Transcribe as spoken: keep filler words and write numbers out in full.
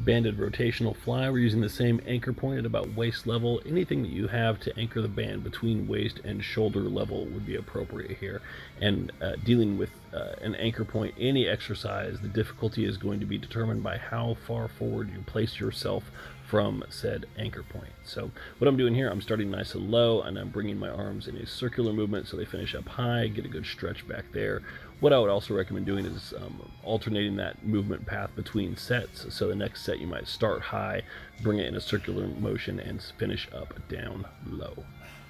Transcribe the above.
Banded rotational fly, we're using the same anchor point at about waist level. Anything that you have to anchor the band between waist and shoulder level would be appropriate here. And uh, dealing with uh, an anchor point, any exercise, the difficulty is going to be determined by how far forward you place yourself from said anchor point. So what I'm doing here, I'm starting nice and low, and I'm bringing my arms in a circular movement so they finish up high, get a good stretch back there. What I would also recommend doing is um, alternating that movement path between sets. So the next set you might start high, bring it in a circular motion, and finish up down low.